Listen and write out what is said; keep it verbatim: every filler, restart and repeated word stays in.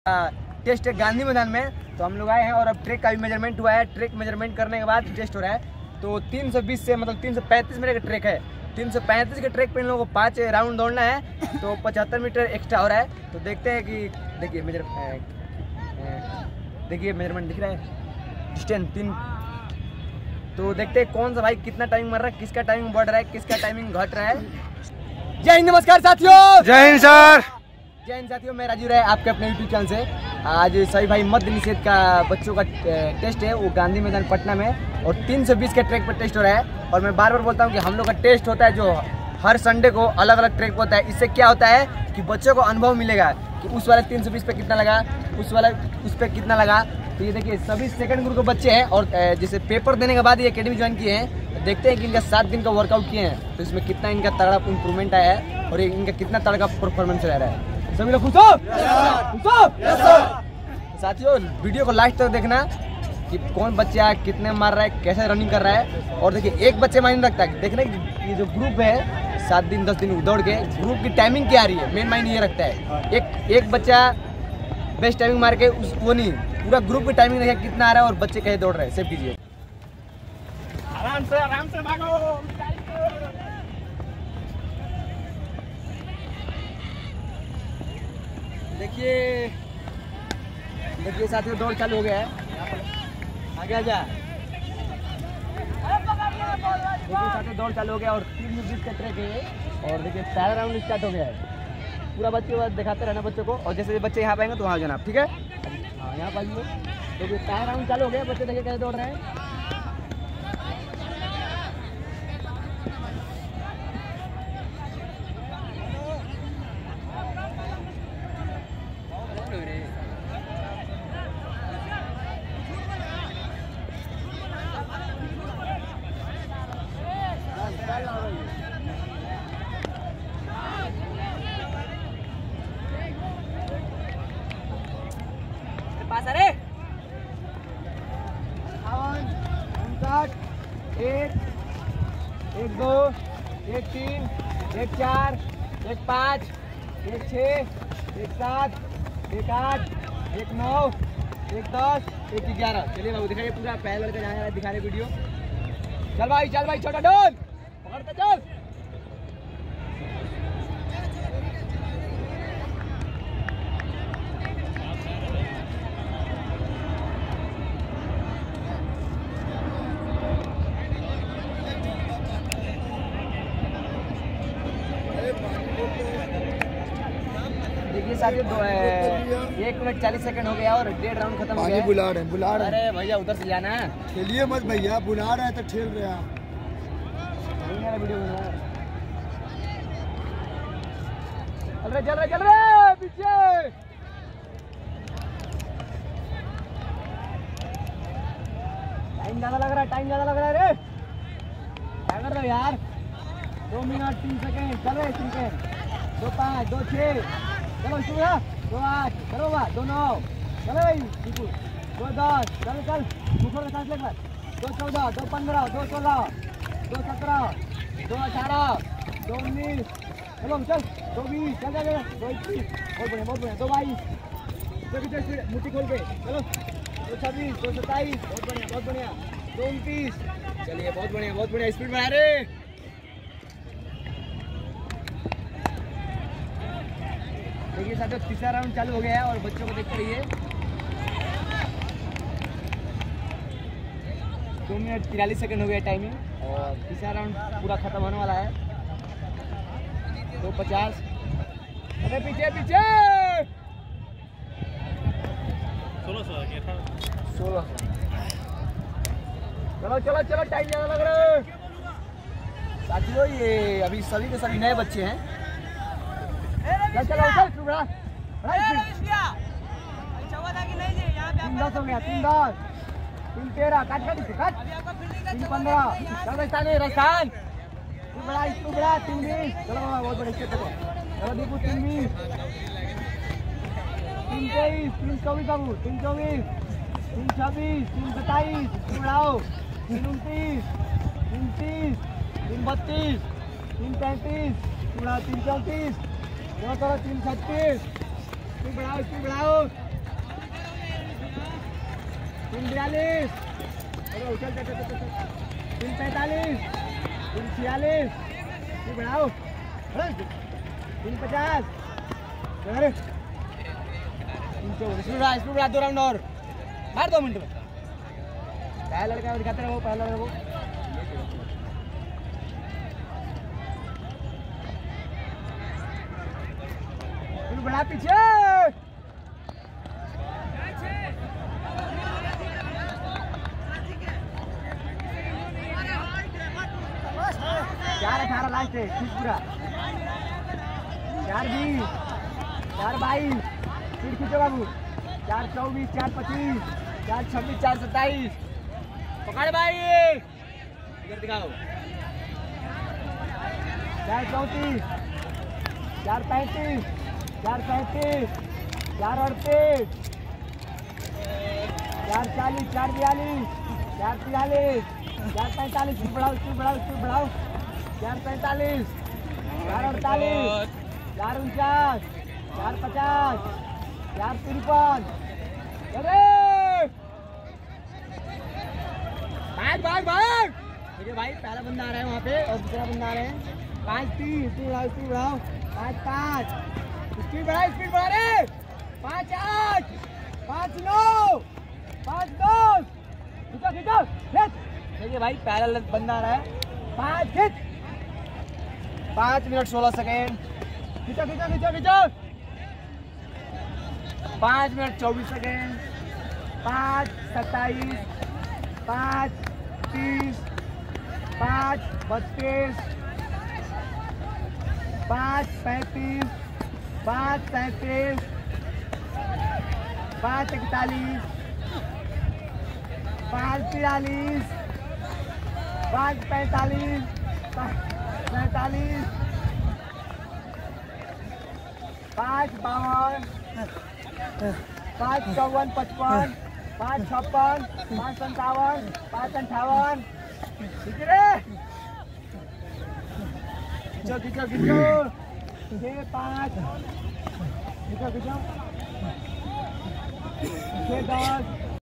Test है गांधी मैदान में। तो हम लोग आए हैं और अब ट्रैक का भी मेजरमेंट हुआ है। ट्रैक मेजरमेंट करने के बाद टेस्ट हो रहा है। तो तीन सौ बीस से मतलब तीन सौ पैंतीस मीटर का ट्रैक है। तीन सौ पैंतीस के ट्रैक पे इन लोगों को पाँच राउंड दौड़ना है। तो पचहत्तर मीटर एक्स्ट्रा हो रहा है। तो देखते हैं कि देखिए मेजर देखिए मेजरमेंट दिख रहा है डिस्टेंस तीन। तो देखते हैं कौन सा भाई कितना टाइमिंग मार रहा है, किसका टाइमिंग बढ़ रहा है, किसका टाइमिंग घट रहा है। जय हिंद, नमस्कार साथियों। जय हिंद सर। जय हिंद साथियों, मैं राजू राय आपके अपने यूट्यूब चैनल से। आज सभी भाई मध्य निषेध का बच्चों का टेस्ट है, वो गांधी मैदान पटना में और तीन सौ बीस के ट्रैक पर टेस्ट हो रहा है। और मैं बार बार बोलता हूँ कि हम लोग का टेस्ट होता है जो हर संडे को अलग अलग ट्रैक होता है। इससे क्या होता है कि बच्चों को अनुभव मिलेगा कि उस वाले तीन सौ बीस पे कितना लगा, उस वाला उस पर कितना लगा। तो ये देखिए सभी सेकंड ग्रुप के बच्चे हैं और जैसे पेपर देने के बाद ये अकेडमी ज्वाइन किए हैं। देखते हैं कि इनका सात दिन का वर्कआउट किए हैं तो इसमें कितना इनका तगड़ा इंप्रूवमेंट आया है और इनका कितना तगड़ा परफॉर्मेंस रह रहा है। सभी लोग खुश हो? खुश हो? साथियों वीडियो को लास्ट तक देखना कि कौन बच्चा कितने मार रहा है, कैसे रनिंग कर रहा है। और देखिए एक बच्चे मायने रखता है, देखना ये जो ग्रुप है सात दिन दस दिन दौड़ के ग्रुप की टाइमिंग क्या आ रही है, मेन मायने ये रखता है। एक एक बच्चा बेस्ट टाइमिंग मार के उस वो नहीं, पूरा ग्रुप की टाइमिंग देखिए कितना आ रहा है और बच्चे कैसे दौड़ रहे हैं। सेव कीजिए, आराम से आराम से भागो। देखिए देखिए साथियों दौड़ चालू हो गया है। आगे आ जा। देखिए साथियों दौड़ चालू हो गया और तीन सौ बीस का ट्रैक है और देखिए पहला राउंड स्टार्ट हो गया है। पूरा बच्चे को दिखाते रहना बच्चों को और जैसे बच्चे यहाँ पाएंगे तो वहाँ जाना, ठीक है। हाँ यहाँ पाएंगे। देखिए पहला राउंड चालू हो गया, बच्चे देखिए कैसे दौड़ रहे हैं। पास अरे एक एक दो एक तीन एक चार एक पाँच एक छः एक सात एक आठ एक नौ एक दस एक ग्यारह। चलिए बाबू दिखाइए पूरा पहले लड़का जहाँ दिखा रहे वीडियो। चल भाई चल भाई छोटा डोल पकड़ते चल। देखिए साथियों दो एक मिनट चालीस सेकंड हो गया और डेढ़ राउंड खत्म हो गया। बुला रहे हैं बुला रहे हैं। अरे भैया उधर से जाना है, खेलिए मत भैया, बुला रहे हैं तो खेल रहे हैं। वीडियो बना चल रहे चल रहे चल रहे पीछे। टाइम ज्यादा लग रहा है, टाइम ज्यादा लग रहा है रे। क्या कर रहे हो यार? दो मिनट तीन सेकंड चल रहे, तीन सेकंड दो पाँच दो छः चलो शुरू है। दो आठ चलो बा दो नौ चलो भाई बिल्कुल दो दस चलो चल मुखर के साथ लेकर दो चौदह दो पंद्रह दो सोलह दो सत्रह दो अठारह दो उन्नीस चलो चल दो बीस चल चल दो इक्कीस बहुत बढ़िया बहुत बढ़िया दो बाईस दो बीस मुट्ठी खोल के चलो दो छब्बीस दो सत्ताईस बहुत बढ़िया बहुत बढ़िया दो उनतीस। चलिए बहुत बढ़िया बहुत बढ़िया स्पीड बढ़ा रहे। देखिए साथियों तीसरा राउंड चालू हो गया है और बच्चों को देखते रहिए। दो मिनट तिरालीस सेकंड हो गया टाइमिंग और तीसरा राउंड पूरा खत्म होने वाला है। दो पचास अरे पीछे पीछे सोलह सौ सोलह चलो चलो चलो टाइम ज़्यादा लग रहा है साथियों। ये अभी सभी के सभी नए बच्चे हैं। चल चलो चल तू बड़ा तीन दस हो गया, तीन दस तीन तेरह काट काट काट तीन पंद्रह चल राजस्थान राजस्थान तू बड़ा तू बड़ा तीन बीस चलो बहुत बड़े चलो देखो तीन बीस तीन तेईस तीन चौबीस बाबू तीन चौबीस तीन छब्बीस तीन सत्ताईस तू बढ़ाओ तीन उनतीस तीन तीस तीन बत्तीस तीन पैंतीस तीन चौंतीस दो तीन छत्तीस, बढ़ाओ बढ़ाओ बयालीस, चल चल चल चल, तीन पैंतालीस, तीन छियालीस, तीन बढ़ाओ, तीन पचास, तीन चौबीस, इसमें इसमें बढ़ा दो राउंड और, मार दो मिनट में। पहला लड़का दिखाते रहो, पहला लड़का वो बढ़ा पीछे, चार अठारह लास्ट है, खींच पूरा, चार बीस, चार बाईस, फिर खींचो बाबू, चार चौबीस, चार पच्चीस, चार छब्बीस, चार सत्ताईस, पकड़ भाई, इधर दिखाओ, चार चौंतीस, चार पैंतीस, चार पैंतीस, चार अड़तीस, चार चालीस, चार बयालीस, चार तिरालीस, चार पैंतालीस, स्पीड बढ़ाओ, स्पीड बढ़ाओ, स्पीड बढ़ाओ, चार पैंतालीस, चार अड़तालीस, चार उनचास, चार पचास, चार तिरपन, अरे भाग भाग भाग, देखिए भाई पहला बंदा आ रहा है वहाँ पे और दूसरा बंदा आ रहे हैं, पाँच तीस, स्पीड बढ़ाओ, स्पीड बढ़ाओ, पाँच पाँच, स्पीड बढ़ाओ, स्पीड बढ़ा रहे, पाँच आठ, पाँच नौ, पाँच दस, खींचो खींचो, खींच, देखिए भाई पहला बंदा आ रहा है, पाँच खींच, पाँच मिनट सोलह सेकेंड, खींचो खींचो खींचो खींचो, पाँच मिनट चौबीस सेकेंड, पाँच सत्ताईस, पाँच तीस, पाँच बत्तीस, पाँच पैंतीस, पाँच सैंतीस, पाँच इकतालीस, पाँच तिरालीस, पाँच पैंतालीस, सैंतालीस, पाँच बावन, पाँच चौवन पचपन, पाँच छप्पन, पाँच संतावन, पाँच अंठावन, ठीक है, खींचो खींचो खींचो, छः पाँच, खींचो खींचो, छः दस,